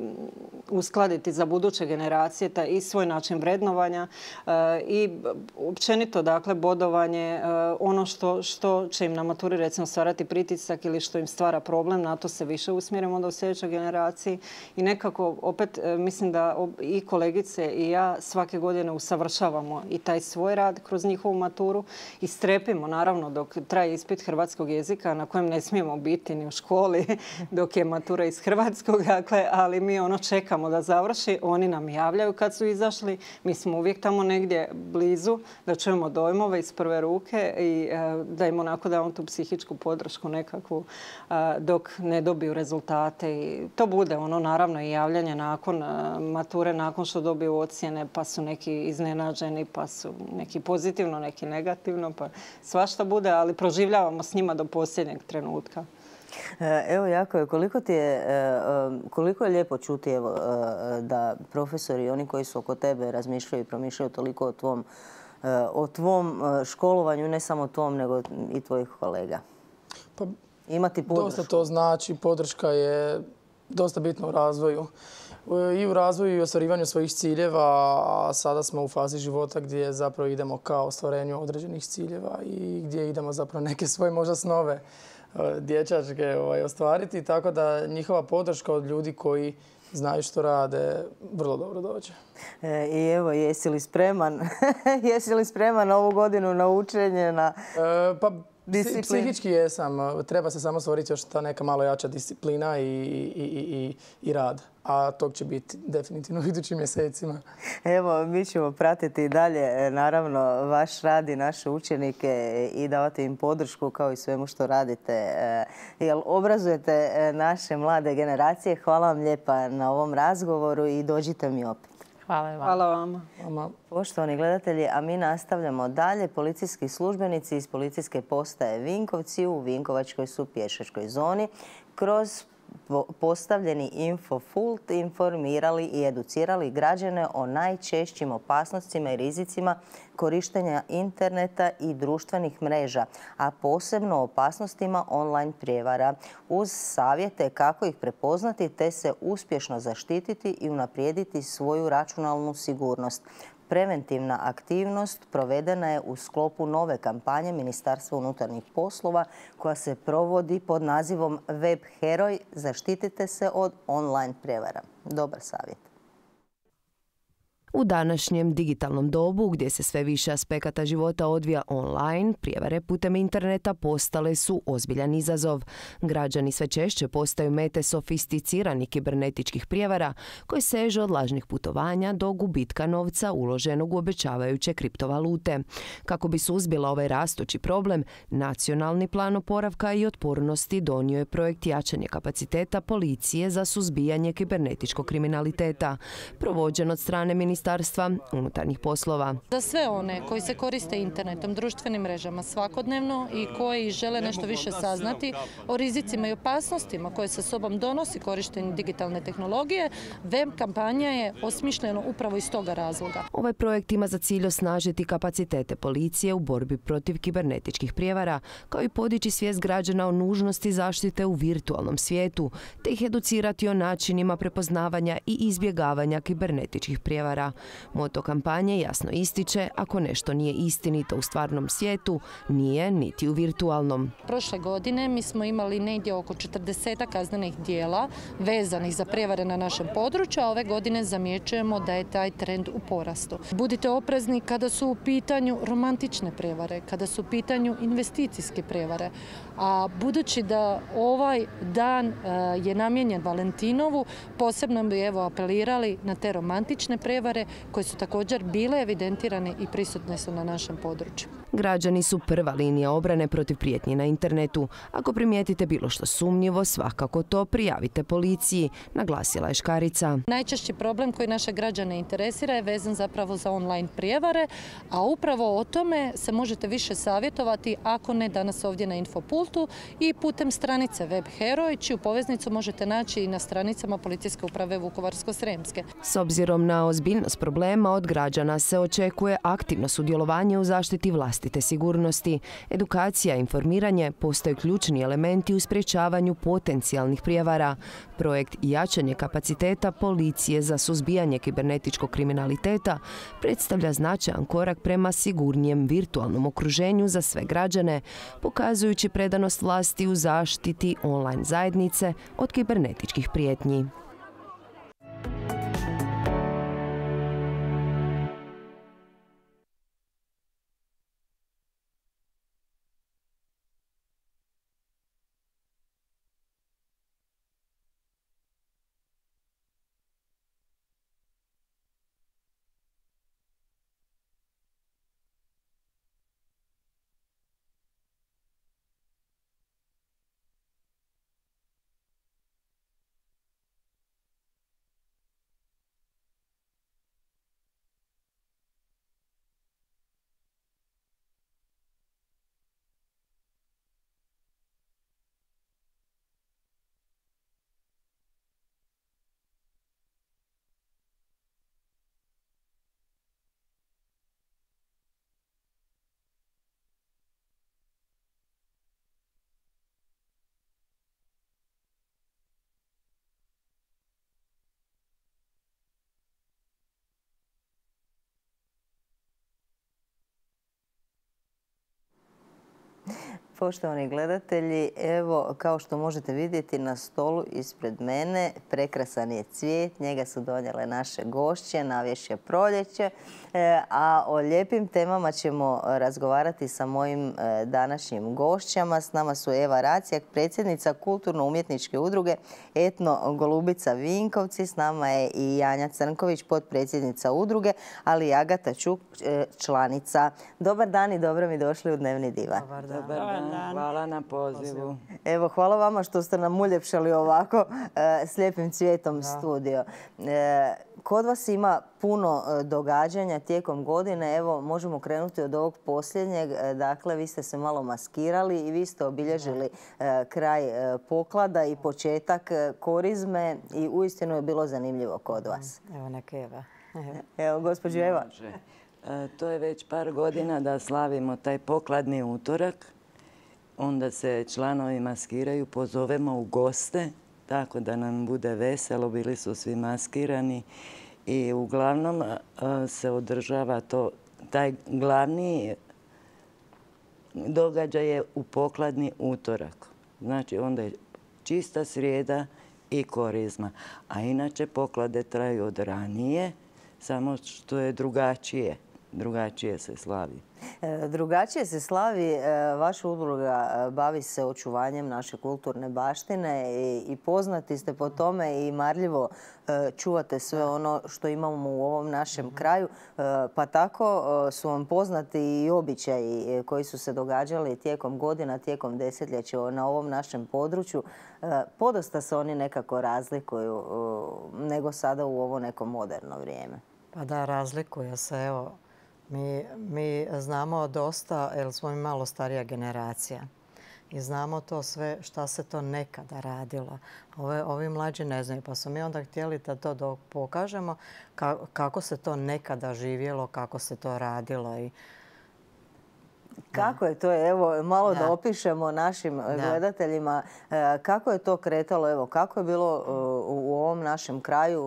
uskladiti za buduće generacije taj i svoj način vrednovanja i općenito dakle bodovanje, ono što, što će im na maturi recimo stvarati pritisak ili što im stvara problem, na to se više usmjerimo onda u sljedećoj generaciji i nekako opet mislim da i kolegice i ja svake godine usavršavamo i taj svoj rad kroz njihovu maturu i strepimo naravno dok traje ispit hrvatskog jezika na kojem ne smijemo biti ni u školi dok je matura iz hrvatskog, dakle, ali mi ono čekamo da završi, oni nam javljaju kad su izašli, mi smo uvijek tamo negdje blizu da čujemo dojmove iz prve ruke i da im onako damo tu psihičku podršku nekakvu dok ne dobiju rezultate i to bude ono naravno i javljanje nakon mature, nakon što dobiju ocjene pa su neki iznenađeni, pa su neki pozitivno, neki negativno, pa svašta bude, ali proživljavamo s njima do posljednjeg trenutka. Evo Jakove, koliko ti je, koliko je lijepo čuti evo, da profesori i oni koji su oko tebe razmišljaju i promišljaju toliko o tvom, o tvom školovanju, ne samo tvom, nego i tvojih kolega. Pa, imati podršku. Dosta to znači, podrška je dosta bitna u razvoju. I u razvoju i ostvarivanju svojih ciljeva, a sada smo u fazi života gdje zapravo idemo ka ostvarenju određenih ciljeva i gdje idemo zapravo neke svoje možda snove dječačke ovaj, ostvariti. Tako da njihova podrška od ljudi koji znaju što rade vrlo dobro dođe. E, I evo, jesi li spreman? jesi li spreman ovu godinu na učenje? Na... E, pa, Disciplin. Psihički jesam. Treba se samo stvoriti još ta neka malo jača disciplina i, i, i, i rad. A tog će biti definitivno u idućim mjesecima. Evo, mi ćemo pratiti i dalje, naravno, vaš rad i naše učenike i davati im podršku kao i svemu što radite. Jel obrazujete naše mlade generacije. Hvala vam lijepa na ovom razgovoru i dođite mi opet. Hvala vam. Hvala vama. Vama. Poštovani gledatelji, a mi nastavljamo dalje. Policijski službenici iz policijske postaje Vinkovci u Vinkovačkoj su pješačkoj zoni kroz postavljeni infofult informirali i educirali građane o najčešćim opasnostima i rizicima korištenja interneta i društvenih mreža, a posebno opasnostima online prijevara, uz savjete kako ih prepoznati te se uspješno zaštititi i unaprijediti svoju računalnu sigurnost. Preventivna aktivnost provedena je u sklopu nove kampanje Ministarstva unutarnjih poslova koja se provodi pod nazivom Web heroj. Zaštitite se od online prijevara. Dobar savjet. U današnjem digitalnom dobu, gdje se sve više aspekata života odvija online, prijevare putem interneta postale su ozbiljan izazov. Građani sve češće postaju mete sofisticiranih kibernetičkih prijevara koje sežu od lažnih putovanja do gubitka novca uloženog u obećavajuće kriptovalute. Kako bi suzbila ovaj rastući problem, Nacionalni plan oporavka i otpornosti donio je projekt jačanje kapaciteta policije za suzbijanje kibernetičkog kriminaliteta, provođen od strane Ministarstva Ministarstva unutarnjih poslova. Za sve one koji se koriste internetom, društvenim mrežama svakodnevno i koji žele nešto više saznati o rizicima i opasnostima koje sa sobom donosi korištenje digitalne tehnologije, web kampanja je osmišljena upravo iz toga razloga. Ovaj projekt ima za cilj osnažiti kapacitete policije u borbi protiv kibernetičkih prijevara, kao i podići svijest građana o nužnosti zaštite u virtualnom svijetu, te ih educirati o načinima prepoznavanja i izbjegavanja kibernetičkih prijevara. Moto kampanje jasno ističe, ako nešto nije istinito u stvarnom svijetu, nije niti u virtualnom. Prošle godine mi smo imali negdje oko četrdeset kaznenih dijela vezanih za prijevare na našem području, a ove godine zamjećujemo da je taj trend u porastu. Budite oprezni kada su u pitanju romantične prijevare, kada su u pitanju investicijske prijevare. A budući da ovaj dan je namijenjen Valentinovu, posebno bi evo apelirali na te romantične prijevare koje su također bile evidentirane i prisutne su na našem području. Građani su prva linija obrane protiv prijetnji na internetu. Ako primijetite bilo što sumnjivo, svakako to prijavite policiji, naglasila je Škarica. Najčešći problem koji naše građane interesira je vezan zapravo za online prijevare, a upravo o tome se možete više savjetovati ako ne danas ovdje na Infopultu i putem stranice Web Heroj, čiju poveznicu možete naći i na stranicama Policijske uprave Vukovarsko-srijemske. S obzirom na ozbiljnost problema, od građana se očekuje aktivno sudjelovanje u zaštiti vlastite sigurnosti. Edukacija i informiranje postaju ključni elementi u sprječavanju potencijalnih prijevara. Projekt jačanje kapaciteta policije za suzbijanje kibernetičkog kriminaliteta predstavlja značajan korak prema sigurnijem virtualnom okruženju za sve građane, pokazujući predanost vlasti u zaštiti online zajednice od kibernetičkih prijetnji. Poštovani gledatelji, evo kao što možete vidjeti na stolu ispred mene prekrasan je cvijet, njega su donijele naše gošće, navješće proljeće, a o lijepim temama ćemo razgovarati sa mojim današnjim gošćama. S nama su Eva Racijak, predsjednica Kulturno-umjetničke udruge Etno Golubica Vinkovci, s nama je i Janja Crnković, potpredsjednica udruge, ali i Agata Čuk, članica. Dobar dan i dobro mi došli u Dnevni divan. Dobar dan. Dobar dan. Hvala na pozivu. Evo, hvala vama što ste nam uljepšali ovako s lijepim cvijetom studio. Kod vas ima puno događanja tijekom godine. Evo, možemo krenuti od ovog posljednjeg. Dakle, vi ste se malo maskirali i vi ste obilježili kraj poklada i početak korizme i uistinu je bilo zanimljivo kod vas. Evo, neka Eva. Evo, gospođo Eva. To je već par godina da slavimo taj pokladni utorak. Onda se članovi maskiraju, pozovemo u goste, tako da nam bude veselo. Bili su svi maskirani i uglavnom se održava to, taj glavni događaj je u pokladni utorak. Znači onda je čista srijeda i korizma. A inače poklade traju od ranije, samo što je drugačije. Drugačije se slavi. Drugačije se slavi. Vaša udruga bavi se očuvanjem naše kulturne baštine i poznati ste po tome i marljivo čuvate sve ono što imamo u ovom našem kraju. Pa tako su vam poznati i običaji koji su se događali tijekom godina, tijekom desetljeća na ovom našem području. Podosta se oni nekako razlikuju nego sada u ovo neko moderno vrijeme. Pa da, razlikuje se. Evo, mi, mi znamo dosta, jer smo mi malo starija generacija. I znamo to sve šta se to nekada radilo. Ove, ovi mlađi ne znaju. Pa smo mi onda htjeli da to pokažemo ka, kako se to nekada živjelo, kako se to radilo. I kako je to, evo, malo da, da opišemo našim da. gledateljima kako je to kretalo, evo, kako je bilo u ovom našem kraju.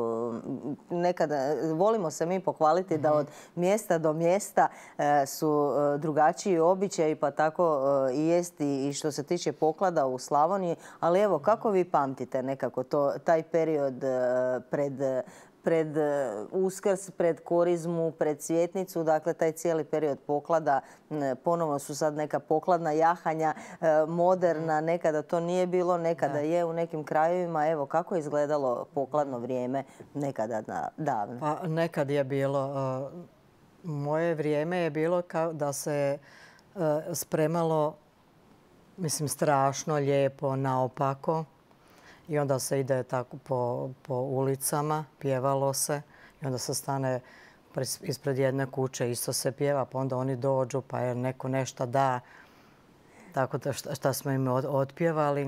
Nekada volimo se mi pohvaliti da od mjesta do mjesta su drugačiji običaji, pa tako i jest i što se tiče poklada u Slavoniji. Ali evo, kako vi pamtite nekako to, taj period pred pred Uskrs, pred Korizmu, pred Cvjetnicu, dakle taj cijeli period poklada, ponovno su sad neka pokladna jahanja, moderna, nekada to nije bilo, nekada je u nekim krajevima. Evo, kako je izgledalo pokladno vrijeme nekada davno? Pa nekad je bilo, moje vrijeme je bilo kao da se spremalo, mislim, strašno lijepo, naopako. I onda se ide tako po, po ulicama, pjevalo se i onda se stane ispred jedne kuće, isto se pjeva, pa onda oni dođu pa jer neko nešto da. Tako da šta, šta smo im otpjevali.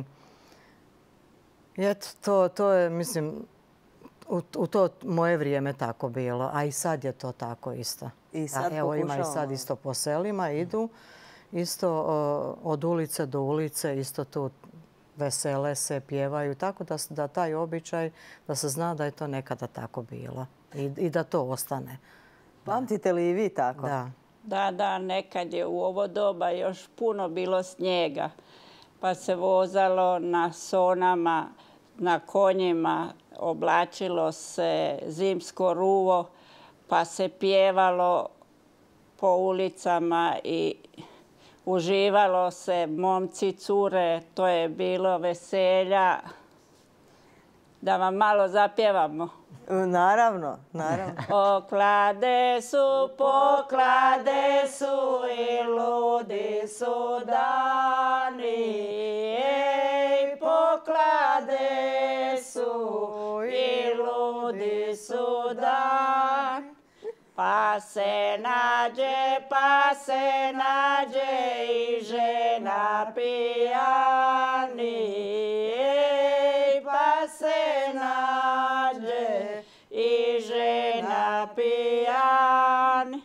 I eto, to, to je, mislim, u, u to moje vrijeme tako bilo, a i sad je to tako isto. I sad a, evo, ima i sad isto po selima, idu isto o, od ulice do ulice, isto tu vesele se, pjevaju, tako da, da taj običaj, da se zna da je to nekada tako bilo i, i da to ostane. Pamtite li i vi tako? Da. Da, da, nekad je u ovo doba još puno bilo snijega, pa se vozalo na sonama, na konjima, oblačilo se zimsko ruvo, pa se pjevalo po ulicama i uživalo se, momci, cure, to je bilo veselja. Da vam malo zapjevamo. Naravno, naravno. Oklade su, poklade su i ludi su dani. Ej, poklade su i ludi su dani. Pa se nađe, pa se nađe i žena pijani. Ej, pa se nađe i žena pijani.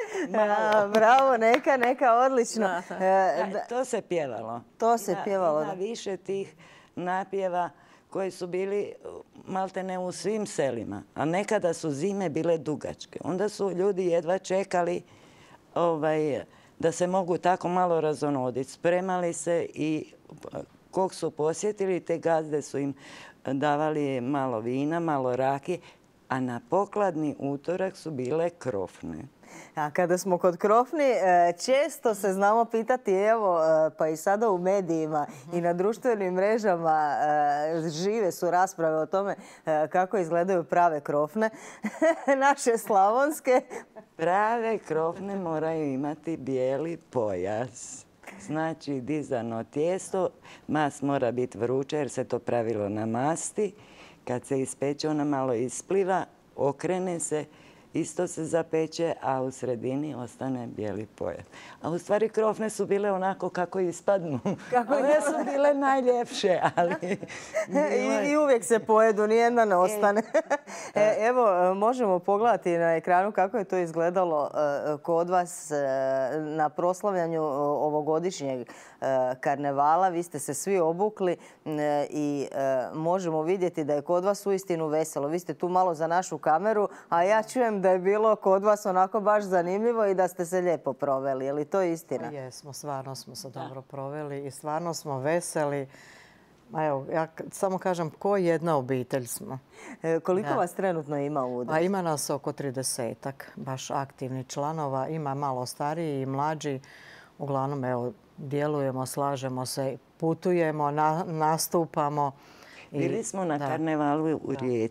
A, bravo, neka, neka, odlično. Da, to se pjevalo. To se ima, pjevalo. Ima više tih napjeva koji su bili maltene u svim selima. A nekada su zime bile dugačke. Onda su ljudi jedva čekali ovaj, da se mogu tako malo razonoditi. Spremali se i kog su posjetili, te gazde su im davali malo vina, malo raki, a na pokladni utorak su bile krofne. A kada smo kod krofni, često se znamo pitati, evo, pa i sada u medijima i na društvenim mrežama žive su rasprave o tome kako izgledaju prave krofne, naše slavonske. Prave krofne moraju imati bijeli pojas. Znači, dizano tijesto, mas mora biti vruće jer se to pravilo na masti. Kad se ispeče, ona malo ispliva, okrene se, isto se zapeče, a u sredini ostane bijeli pojas. A u stvari krofne su bile onako kako ispadnu. Kako one su bile najljepše, ali... I, I uvijek se pojedu, nijedna ne ostane. E, evo, možemo pogledati na ekranu kako je to izgledalo kod vas na proslavljanju ovogodišnjeg karnevala. Vi ste se svi obukli i možemo vidjeti da je kod vas uistinu veselo. Vi ste tu malo za našu kameru, a ja čujem da je bilo kod vas onako baš zanimljivo i da ste se lijepo proveli. Je li to istina? Jesmo, stvarno smo se dobro proveli i stvarno smo veseli. Evo, ja samo kažem, ko jedna obitelj smo. E, koliko da. vas trenutno ima u udruzi? A ima nas oko tridesetak, baš aktivnih članova. Ima malo stariji i mlađi. Uglavnom, evo, djelujemo, slažemo se, putujemo, na, nastupamo. Bili smo na da. karnevalu u Rijeci.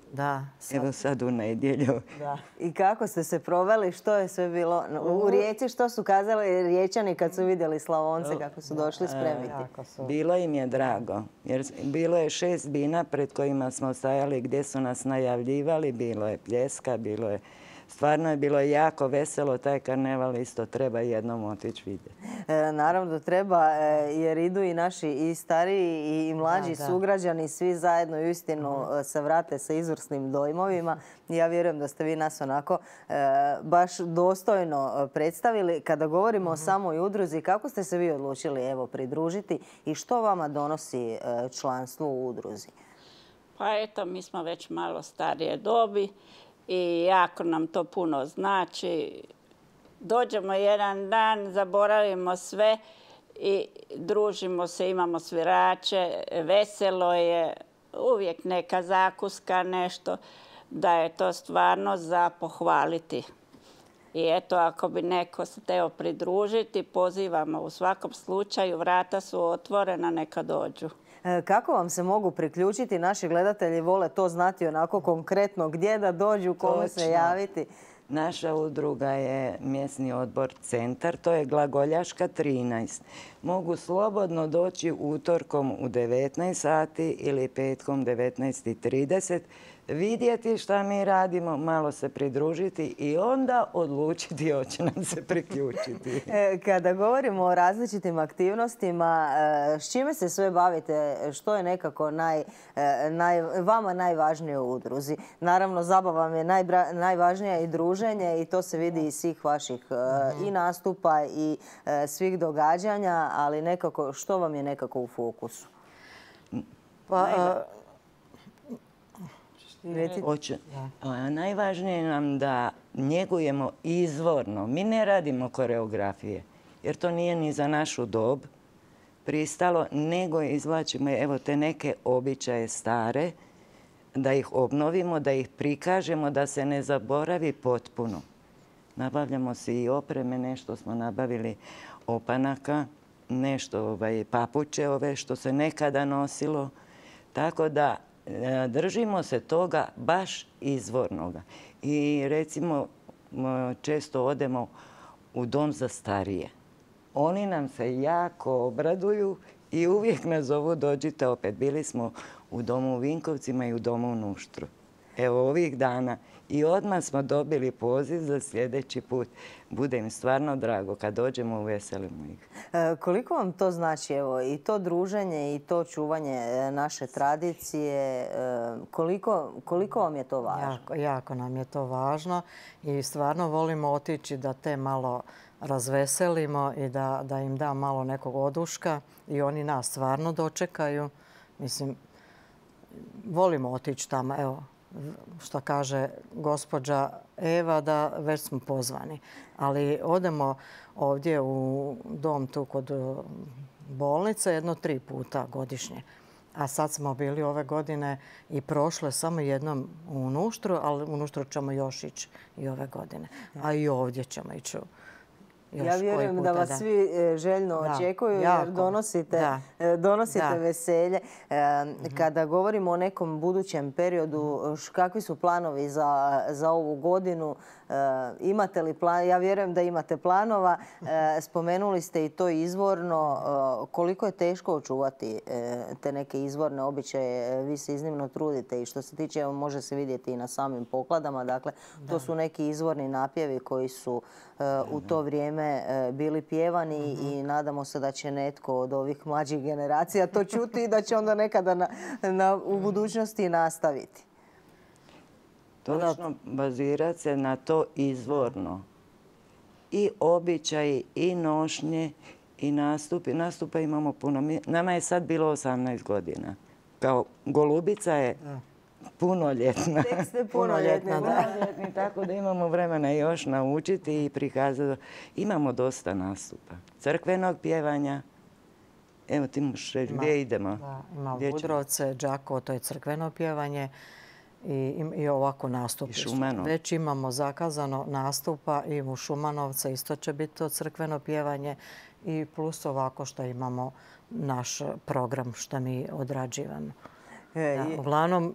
Da. Evo sad u nedjelju. Da. I kako ste se proveli? Što je sve bilo u Rijeci? Što su kazali Riječani kad su vidjeli Slavonce kako su došli spremiti? Bilo im je drago. Jer bilo je šest bina pred kojima smo stajali gdje su nas najavljivali. Bilo je pljeska, bilo je... Stvarno je bilo jako veselo, taj karneval isto treba jednom otići vidjeti. E, naravno da treba, e, jer idu i naši i stariji i mlađi Da, da. sugrađani, svi zajedno i uistinu e, se vrate sa izvrsnim dojmovima. Ja vjerujem da ste vi nas onako e, baš dostojno predstavili. Kada govorimo o samoj udruzi, kako ste se vi odlučili evo pridružiti i što vama donosi e, članstvo u udruzi? Pa eto, mi smo već malo starije dobi i jako nam to puno znači. Dođemo jedan dan, zaboravimo sve i družimo se, imamo svirače, veselo je, uvijek neka zakuska, nešto, da je to stvarno za pohvaliti. I eto, ako bi neko se hteo pridružiti, pozivamo u svakom slučaju, vrata su otvorena, neka dođu. Kako vam se mogu priključiti? Naši gledatelji vole to znati onako konkretno, gdje da dođu, kome se javiti. Naša udruga je mjesni odbor Centar, to je Glagoljaška trinaest. Mogu slobodno doći utorkom u devetnaest sati ili petkom devetnaest i trideset, vidjeti šta mi radimo, malo se pridružiti i onda odlučiti hoće nam se priključiti. Kada govorimo o različitim aktivnostima, s čime se sve bavite? Što je nekako naj, naj, vama najvažnije u udruzi? Naravno, zabava vam je najbra, najvažnija i druženje i to se vidi iz svih vaših i nastupa i svih događanja, ali nekako, što vam je nekako u fokusu? Pa, Hoću. Najvažnije nam da njegujemo izvorno. Mi ne radimo koreografije, jer to nije ni za našu dob pristalo, nego izvlačimo evo te neke običaje stare, da ih obnovimo, da ih prikažemo, da se ne zaboravi potpuno. Nabavljamo si i opreme, nešto smo nabavili opanaka, nešto ovaj, papuče ove što se nekada nosilo, tako da držimo se toga baš izvornoga. I recimo često odemo u dom za starije. Oni nam se jako obraduju i uvijek nas zovu dođite opet. Bili smo u domu u Vinkovcima i u domu u Nuštru. Evo ovih dana. I odmah smo dobili poziv za sljedeći put. Bude im stvarno drago kad dođemo, uveselimo ih. E, koliko vam to znači, evo, i to druženje i to čuvanje naše tradicije, e, koliko, koliko vam je to važno? Jako, jako nam je to važno i stvarno volimo otići da te malo razveselimo i da, da im da malo nekog oduška i oni nas stvarno dočekaju. Mislim, volimo otići tamo, evo, što kaže gospođa Eva, da već smo pozvani. Ali odemo ovdje u dom tu kod bolnice jedno tri puta godišnje. A sad smo bili ove godine i prošle samo jednom u Nuštru, ali u Nuštru ćemo još ići i ove godine. A i ovdje ćemo ići. Ja vjerujem da vas svi željno očekuju jer donosite, donosite veselje. Kada govorimo o nekom budućem periodu, kakvi su planovi za, za ovu godinu? Imate li plan? Ja vjerujem da imate planova. Spomenuli ste i to izvorno. Koliko je teško očuvati te neke izvorne običaje? Vi se iznimno trudite i što se tiče, može se vidjeti i na samim pokladama. Dakle, to su neki izvorni napjevi koji su u to vrijeme bili pjevani i nadamo se da će netko od ovih mlađih generacija to čuti i da će onda nekada na, na, u budućnosti nastaviti. Točno bazirati se na to izvorno. I običaji, i nošnje, i nastupi. Nastupa imamo puno. Nama je sad bilo osamnaest godina. Kao Golubica je punoljetna. Tek ste punoljetna, da. Tako da imamo vremena još naučiti i prikazati. Imamo dosta nastupa. Crkvenog pjevanja. Evo ti možeš reći gdje idemo. Ima Budrovce, Đakovo, to je crkveno pjevanje. I, i ovako nastup. Već imamo zakazano nastupa i u Šumanovca isto će biti to crkveno pjevanje i plus ovako što imamo naš program što mi odrađivamo. Da, uglavnom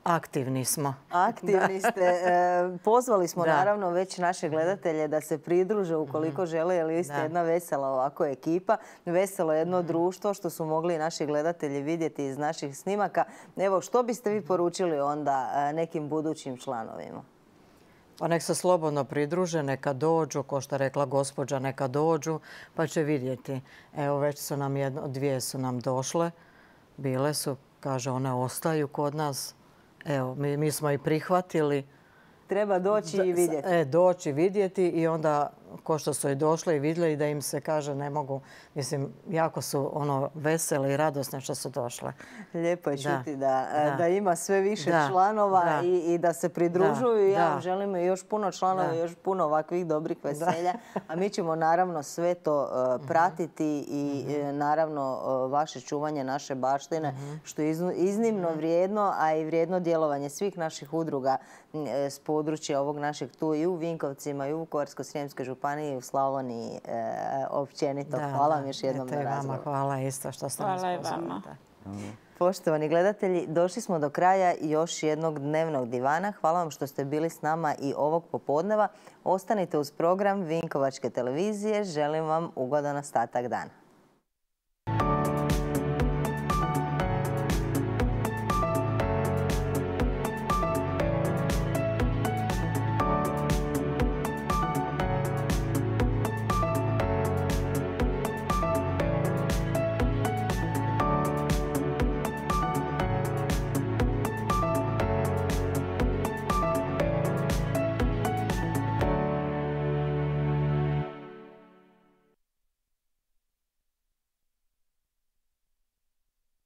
Aktivni smo. Aktivni ste. Pozvali smo naravno već naše gledatelje da se pridruže ukoliko žele, jer vi ste jedna vesela ovako ekipa, veselo jedno društvo što su mogli naši gledatelji vidjeti iz naših snimaka. Evo, što biste vi poručili onda nekim budućim članovima? Pa nek se slobodno pridruže, neka dođu, ko što je rekla gospođa, neka dođu, pa će vidjeti. Evo, već su nam jedno, dvije su nam došle, bile su, kaže, one ostaju kod nas. Evo, mi, mi smo i prihvatili. Treba doći i vidjeti. E, doći, vidjeti i onda, ko što su i došle i vidjeli da im se kaže ne mogu, mislim, jako su ono vesele i radosne što su došle. Lijepo je čuti da, da. da ima sve više da. članova da. I, i da se pridružuju. Da. Ja vam da. želim još puno članova, Da. još puno ovakvih dobrih veselja. A mi ćemo naravno sve to uh, pratiti i uh, naravno uh, vaše čuvanje naše baštine, uh-huh. što je iznimno uh-huh. vrijedno, a i vrijedno djelovanje svih naših udruga uh, s područja ovog našeg tu i u Vinkovcima i u Vukovarsko-srijemskoj županiji i u Slavoniji uh, općenito. Da, hvala da. vam još jednom Eto, na razgovoru. Hvala isto što ste nas pozvali. pozvali. Hvala i vama. Poštovani gledatelji, došli smo do kraja još jednog dnevnog divana. Hvala vam što ste bili s nama i ovog popodneva. Ostanite uz program Vinkovačke televizije. Želim vam ugodan ostatak dana.